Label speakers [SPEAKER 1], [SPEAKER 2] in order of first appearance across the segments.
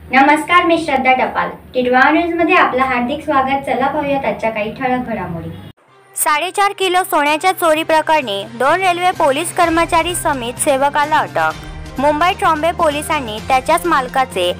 [SPEAKER 1] नमस्कार, मी श्रद्धा टपाल. टिडवा न्यूज मध्ये आपलं हार्दिक स्वागत. चला पाहूयात आजच्या काही ठळक घडामोडी.
[SPEAKER 2] 4.5 किलो सोन्याच्या चोरी प्रकरणी 2 रेल्वे पोलीस कर्मचारी समित सेवकाला अटक. मुंबई ट्रॉम्बे पोलिसांनी त्याच्याच मालकाचे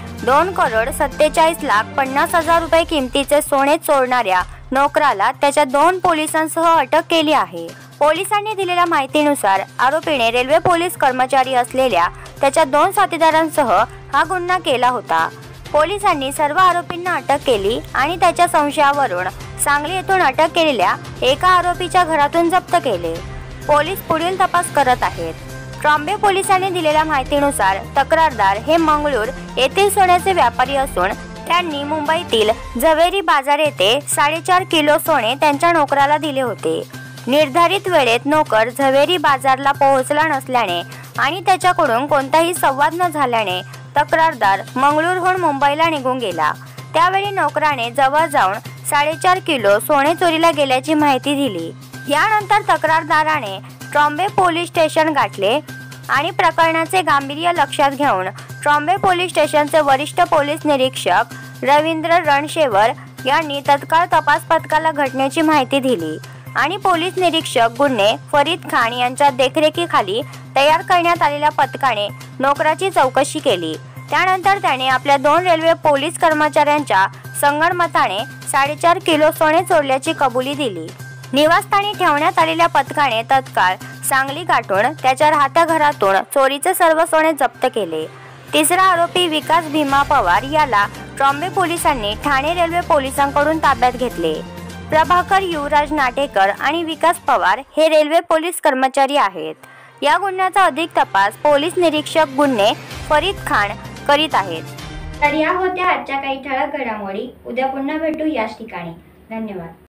[SPEAKER 2] 2,47,50,000 रुपये किमतीचे सोने चोरणाऱ्या नोकराला त्याच्या 2 पोलिसांसह अटक केली आहे. पोलिसांनी दिलेल्या माहितीनुसार आरोपीने रेल्वे पोलीस कर्मचारी असलेल्या त्याच्या 2 साथीदारांसह हा गुन्हा केला होता. पोलिसांनी सर्व आरोपींना अटक केली आणि त्याच्या संशयावरून सांगली येथून अटक केलेल्या एका आरोपीच्या घरातून जप्त केले. पोलीस पुढील तपास करत आहेत. ट्रॉम्बे पोलिसांनी दिलेल्या माहितीनुसार तक्रारदार हे मंगळूर येथील सोन्याचे व्यापारी असून त्यांनी मुंबईतील झवेरी बाजार येथे 4.5 किलो सोने त्यांच्या नोकराला दिले होते. निर्धारित वेळेत नोकर झवेरी बाजारला पोहोचला नसल्याने आणि त्याच्याकडून कोणताही संवाद न झाल्याने तक्रारदार मंगळूरहून मुंबईला निघून गेला. त्यावेळी नोकराने जवळ जाऊन 4.5 किलो सोने चोरीला गेल्याची माहिती दिली. यानंतर तक्रारदाराने ट्रॉम्बे पोलीस स्टेशन गाठले आणि प्रकरणाचे गांभीर्य लक्षात घेऊन ट्रॉम्बे पोलीस स्टेशनचे वरिष्ठ पोलीस निरीक्षक रवींद्र रणशेवर यांनी तत्काळ तपास पथकाला घटनेची माहिती दिली आणि पोलीस निरीक्षक गुन्हे फरीद खान यांच्या देखरेखीखाली तयार करण्यात आलेल्या पथकाने नोकराची चौकशी केली. त्यानंतर त्याने आपल्या 2 रेल्वे पोलीस कर्मचाऱ्यांच्या संगनमताने 4.5 किलो सोने चोरल्याची कबुली दिली. निवासस्थानी ठेवण्यात आलेल्या पथकाने तत्काळ सांगली गाठून त्याच्या राहत्या घरातून चोरीचे सर्व सोने जप्त केले. तिसरा आरोपी विकास भीमा पवार याला ट्रॉम्बे पोलिसांनी ठाणे रेल्वे पोलिसांकडून ताब्यात घेतले. प्रभाकर युवराज नाटेकर आणि विकास पवार हे रेल्वे पोलीस कर्मचारी आहेत. या गुन्ह्याचा अधिक तपास पोलीस निरीक्षक गुन्हे फरीद खान करीत आहेत.
[SPEAKER 1] तर या होत्या आजच्या काही ठळक घडामोडी. उद्या पुन्हा भेटू याच ठिकाणी. धन्यवाद.